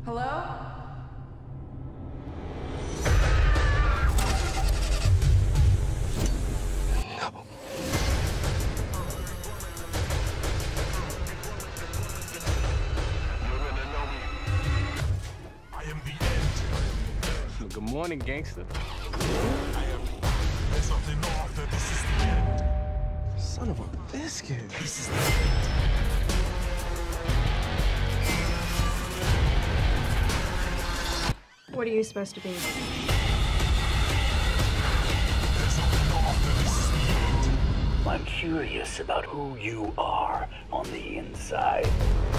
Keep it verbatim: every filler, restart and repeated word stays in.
Hello? No. I am the end. Well, good morning, gangster. I am. There's something off that this is the end. Son of a biscuit. This is the end. What are you supposed to be? There's something off that this is the end. I'm curious about who you are on the inside.